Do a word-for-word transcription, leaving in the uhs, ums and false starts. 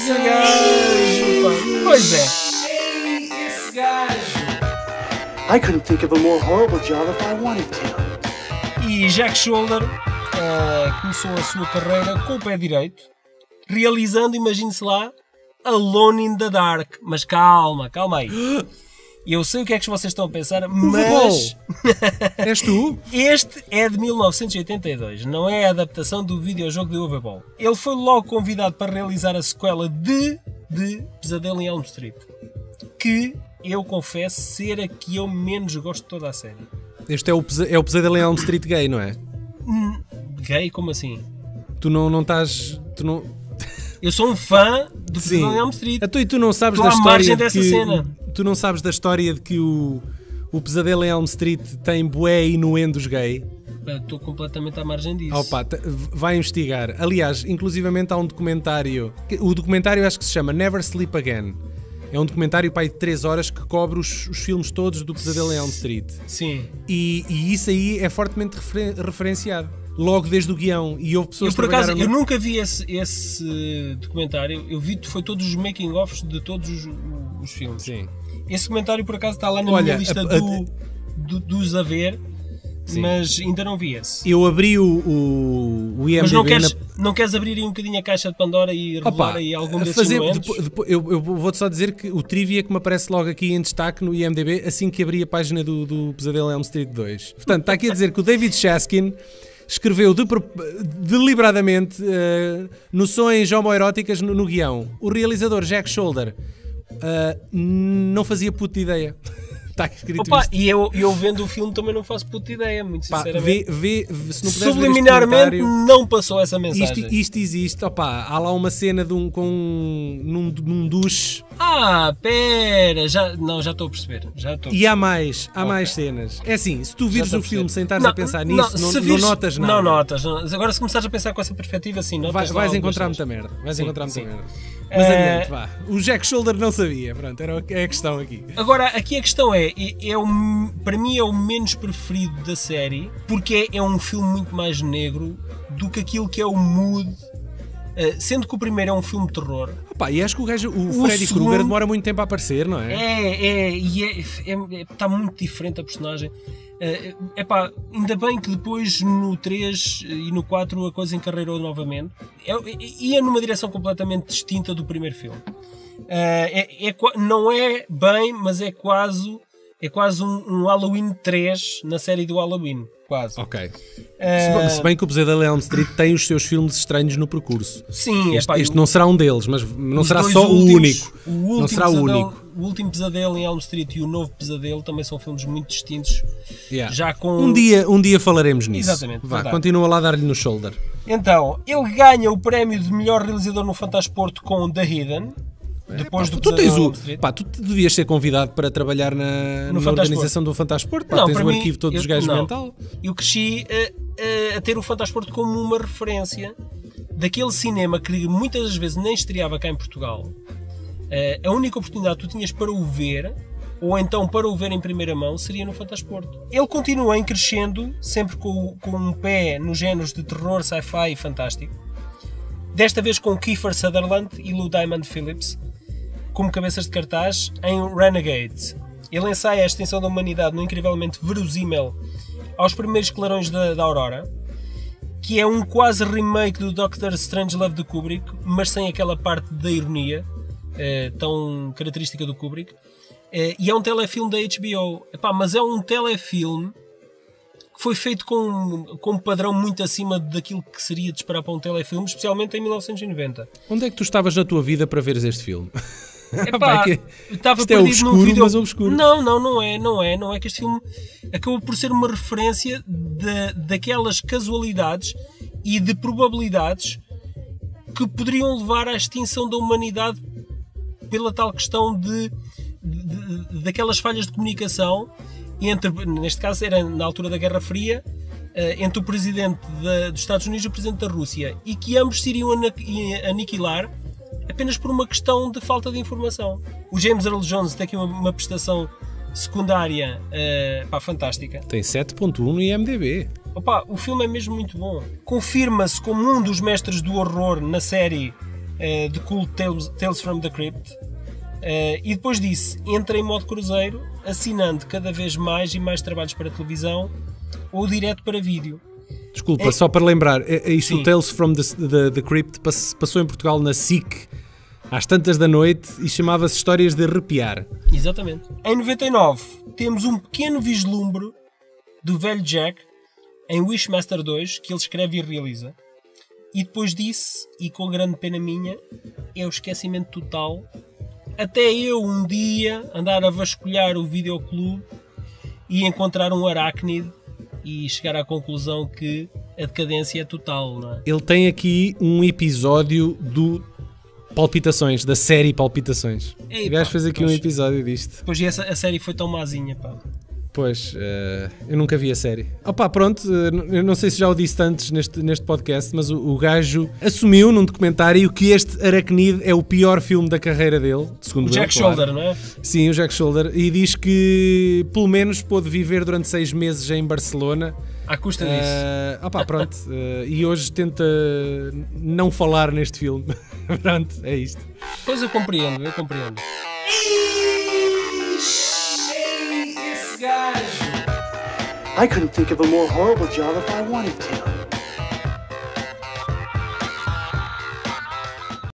gajo, pá. Pois é. Esse gajo. I couldn't think of a more horrible job if I wanted to. E Jack Sholder uh, começou a sua carreira com o pé direito, realizando, imagine-se lá, Alone in the Dark. Mas calma, calma aí. Eu sei o que é que vocês estão a pensar, mas... És tu? Este é de mil novecentos e oitenta e dois, não é a adaptação do videojogo de Uwe Boll. Ele foi logo convidado para realizar a sequela de, de Pesadelo em Elm Street, que eu confesso ser a que eu menos gosto de toda a série. Este é o, é o Pesadelo em Elm Street gay, não é? Hum, gay? Como assim? Tu não, não estás... Tu não... Eu sou um fã do Pesadelo em Elm Street. Então, e tu não sabes Estou da à história margem de dessa que, cena. Tu não sabes da história de que o, o Pesadelo em Elm Street tem bué inuendos gay? Estou completamente à margem disso. Opa, vai investigar. Aliás, inclusivamente há um documentário. O documentário acho que se chama Never Sleep Again. É um documentário pai, de três horas que cobre os, os filmes todos do Pesadelo em Elm Street. Sim. E, e isso aí é fortemente referen referenciado. Logo desde o guião. E houve pessoas eu, por que acaso, no... eu nunca vi esse, esse documentário. Eu vi, foi todos os making-offs de todos os, os filmes. Sim. Esse documentário, por acaso, está lá na Olha, minha lista a, a, do, do, dos a ver. Sim. Mas ainda não vi esse. Eu abri o, o, o I M D B. Mas não queres, na... não queres abrir aí um bocadinho a caixa de Pandora e revelar Opa, aí algum desses fazer, momentos? depois, depois, eu, eu vou-te só dizer que o trivia que me aparece logo aqui em destaque no I M D B assim que abri a página do, do Pesadelo em Elm Street dois. Portanto, está aqui a dizer que o David Chaskin escreveu de, deliberadamente uh, noções homoeróticas no, no guião. O realizador Jack Sholder uh, não fazia puta ideia. Está escrito Opa, isto. e eu, eu vendo o filme também não faço puta ideia, muito sinceramente. Pá, vê, vê, se não subliminarmente não passou essa mensagem. Isto, isto existe. Opa, há lá uma cena de um, com, num, num duche. Ah, pera, já, não, já estou a perceber. Já estou a perceber. E há mais, há okay. mais cenas. É assim, se tu vires o filme sem estares não, a pensar nisso, não, não, vires, não notas nada. Não notas. Não. Agora se começares a pensar com essa perspectiva, assim, notas. Vai, vais encontrar muita merda. Vais sim, encontrar muita merda. Mas uh... adiante, vá. O Jack Sholder não sabia, pronto, era a questão aqui. Agora, aqui a questão é, é, é o, para mim é o menos preferido da série, porque é, é um filme muito mais negro do que aquilo que é o mood. Uh, sendo que o primeiro é um filme de terror. Opa, e acho que o, gajo, o, o Freddy segundo... Krueger demora muito tempo a aparecer, não é? É, é, e é, é, está muito diferente a personagem. É uh, pá, ainda bem que depois no três e no quatro a coisa encarreirou novamente. É, ia numa direção completamente distinta do primeiro filme. Uh, é, é, não é bem, mas é quase, é quase um, um Halloween três na série do Halloween. Quase. Ok. Uh... Se bem que o Pesadelo em Elm Street tem os seus filmes estranhos no percurso. Sim, este, epá, este não será um deles, mas não será dois só últimos, o único. O último não será pesadelo, o único. O último Pesadelo em Elm Street e o novo Pesadelo também são filmes muito distintos. Yeah. Já com... um, dia, um dia falaremos nisso. Exatamente. Vá, continua lá a dar-lhe no shoulder. Então, ele ganha o prémio de melhor realizador no Fantasporto com The Hidden. Depois é, pá, do tu, tens o, pá, tu devias ser convidado para trabalhar na, na organização do Fantasporto. Pá, não, tens o mim, arquivo todo eu, dos gajos não. mental. Eu cresci a, a, a ter o Fantasporto como uma referência daquele cinema que muitas das vezes nem estreava cá em Portugal. Uh, a única oportunidade que tu tinhas para o ver, ou então para o ver em primeira mão, seria no Fantasporto. Ele continua em crescendo, sempre com, com um pé nos géneros de terror, sci-fi e fantástico. Desta vez com Kiefer Sutherland e Lou Diamond Phillips como cabeças de cartaz em Renegades. Ele ensaia a extinção da humanidade no incrivelmente verosímil Aos Primeiros Clarões da, da Aurora, que é um quase remake do Doctor Strangelove de Kubrick, mas sem aquela parte da ironia eh, tão característica do Kubrick. Eh, e é um telefilme da H B O. Epá, mas é um telefilme que foi feito com, com um padrão muito acima daquilo que seria de esperar para um telefilme, especialmente em mil novecentos e noventa. Onde é que tu estavas na tua vida para veres este filme? Epá, que... estava Isto é obscuro, num vídeo... mas obscuro. Não, não, não é, não é, não é que este filme acabou por ser uma referência de, daquelas casualidades e de probabilidades que poderiam levar à extinção da humanidade pela tal questão de, de, de daquelas falhas de comunicação entre, neste caso era na altura da Guerra Fria, entre o presidente da, dos Estados Unidos e o presidente da Rússia, e que ambos se iriam aniquilar apenas por uma questão de falta de informação. O James Earl Jones tem aqui uma, uma prestação secundária uh, pá, fantástica. Tem sete ponto um no I M D B. Opa, o filme é mesmo muito bom. Confirma-se como um dos mestres do horror na série uh, The Cool Tales, Tales from the Crypt. Uh, e depois disso, entra em modo cruzeiro, assinando cada vez mais e mais trabalhos para televisão ou direto para vídeo. Desculpa, é... só para lembrar, é, é isto, Sim. o Tales from the, the, the Crypt passou em Portugal na S I C às tantas da noite e chamava-se Histórias de Arrepiar. Exatamente. Em noventa e nove temos um pequeno vislumbre do velho Jack em Wishmaster dois, que ele escreve e realiza. E depois disso, e com grande pena minha, é o esquecimento total. Até eu um dia andar a vasculhar o videoclube e encontrar um arácnide e chegar à conclusão que a decadência é total, não é? Ele tem aqui um episódio do Palpitações, da série Palpitações. Ei, o gajo pá, fez aqui pois, um episódio disto. Depois essa, a série foi tão mazinha, pá. Pois, uh, eu nunca vi a série. Opa, pronto, uh, eu não sei se já o disse antes neste, neste podcast, mas o, o gajo assumiu num documentário que este Aracnide é o pior filme da carreira dele, segundo O ele, Jack claro. Shoulder, não é? Sim, o Jack Shoulder, e diz que pelo menos pôde viver durante seis meses em Barcelona. À custa disso. Uh, opa, pronto, uh, e hoje tenta não falar neste filme. Pronto, é isto. Pois eu compreendo, eu compreendo. I couldn't think of a more horrible job if I wanted to.